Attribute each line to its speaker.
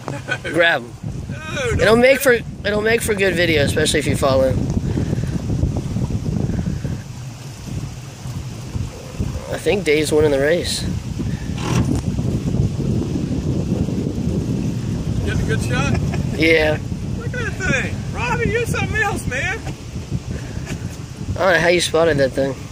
Speaker 1: Grab them.
Speaker 2: No,
Speaker 1: It'll make for good video, especially if you fall in. I think Dave's winning the race.
Speaker 2: Getting a good shot?
Speaker 1: Yeah.
Speaker 2: Look at that thing. Robbie, you're something else, man.
Speaker 1: I don't know how you spotted that thing.